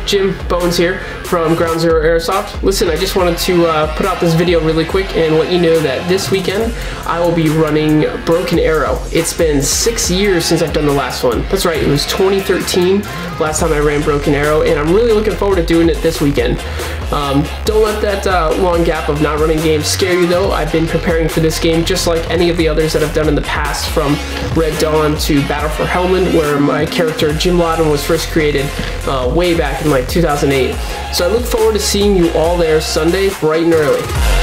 Jim Bones here from Ground Zero Airsoft. Listen, I just wanted to put out this video really quick and let you know that this weekend I will be running Broken Arrow. It's been 6 years since I've done the last one. That's right, it was 2013 last time I ran Broken Arrow, and I'm really looking forward to doing it this weekend. Don't let that long gap of not running games scare you though. I've been preparing for this game just like any of the others that I've done in the past, from Red Dawn to Battle for Helmand, where my character Jim Loudon was first created way back in like 2008. So I look forward to seeing you all there Sunday bright and early.